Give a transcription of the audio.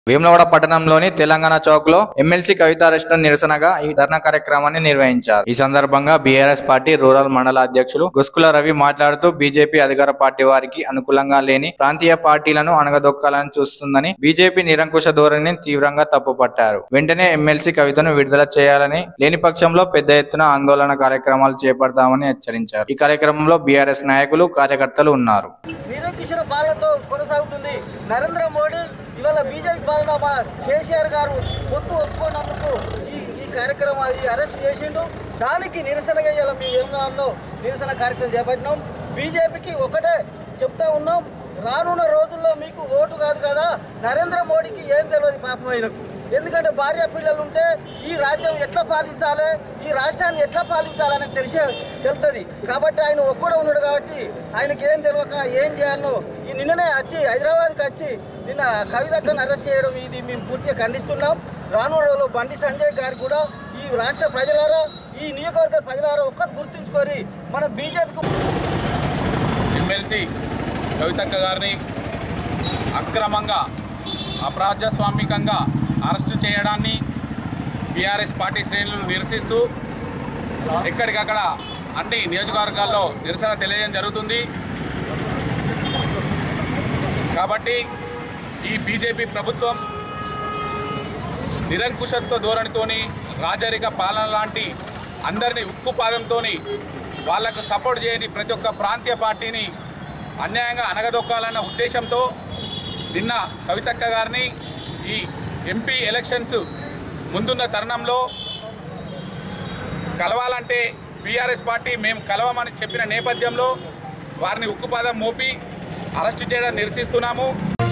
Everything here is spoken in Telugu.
వేములవాడ పట్టణంలోని తెలంగాణ చౌక్ లో ఎమ్మెల్సీ కవిత అరెస్ట్ నిరసనగా ఈ ధర్నా కార్యక్రమాన్ని నిర్వహించారు. ఈ సందర్భంగా బీఆర్ఎస్ పార్టీ రూరల్ మండల అధ్యక్షులు గుస్కుల రవి మాట్లాడుతూ బీజేపీ అధికార పార్టీ వారికి అనుకూలంగా లేని ప్రాంతీయ పార్టీలను అణగదొక్కాలని చూస్తుందని బీజేపీ నిరంకుశ ధోరణిని తీవ్రంగా తప్పుపట్టారు. వెంటనే ఎమ్మెల్సీ కవితను విడుదల చేయాలని, లేని పక్షంలో పెద్ద ఎత్తున ఆందోళన కార్యక్రమాలు చేపడతామని హెచ్చరించారు. ఈ కార్యక్రమంలో బీఆర్ఎస్ నాయకులు, కార్యకర్తలు ఉన్నారు. నిరంకుశ పాలనతో కొనసాగుతుంది నరేంద్ర మోడీ. ఇవాళ బీజేపీ పాలన కేసీఆర్ గారు ఒప్పుకోనందుకు ఈ కార్యక్రమం అరెస్ట్ చేసిండు. దానికి నిరసనగా ఇలా మీ వేములవాడలో నిరసన కార్యక్రమం చేపట్టినాం. బీజేపీకి ఒకటే చెప్తా ఉన్నాం, రానున్న రోజుల్లో మీకు ఓటు కాదు కదా, నరేంద్ర మోడీకి ఏం తెలియదు పాపం ఆయనకు. ఎందుకంటే భార్య పిల్లలు ఉంటే ఈ రాజ్యం ఎట్లా పాలించాలి, ఈ రాష్ట్రాన్ని ఎట్లా పాలించాలని తెలుస్తుంది. కాబట్టి ఆయన ఒక్కడే ఉన్నాడు కాబట్టి ఆయనకి ఏం తెలియక ఏం చేయాలనో ఈ నిన్ననే వచ్చి హైదరాబాద్కి వచ్చి నిన్న కవితను అరెస్ట్ చేయడం ఇది మేము పూర్తిగా ఖండిస్తున్నాం. రానున్న రోజుల్లో బండి సంజయ్ గారు కూడా ఈ రాష్ట్ర ప్రజలారా, ఈ నియోజకవర్గ ప్రజలారా ఒక్కరు గుర్తుంచుకొని మన బీజేపీకి ఎమ్మెల్సీ కవితక్క గారిని అక్రమంగా అప్రజాస్వామికంగా అరెస్టు చేయడాన్ని బీఆర్ఎస్ పార్టీ శ్రేణులు నిరసిస్తూ ఎక్కడికక్కడ అన్ని నియోజకవర్గాల్లో నిరసన తెలియజేయడం జరుగుతుంది. కాబట్టి ఈ బీజేపీ ప్రభుత్వం నిరంకుశత్వ ధోరణితోని, రాజరిక పాలన లాంటి అందరినీ ఉక్కుపాదంతో వాళ్లకు సపోర్ట్ చేయని ప్రతి ఒక్క ప్రాంతీయ పార్టీని అన్యాయంగా అణగదొక్కాలన్న ఉద్దేశంతో నిన్న కవితక్క గారిని ఈ ఎంపీ ఎలక్షన్స్ ముందున్న తరుణంలో కలవాలంటే బీఆర్ఎస్ పార్టీ మేము కలవమని చెప్పిన నేపథ్యంలో వారిని ఉక్కుపాదం మోపి అరెస్టు చేయడం నిరసిస్తున్నాము.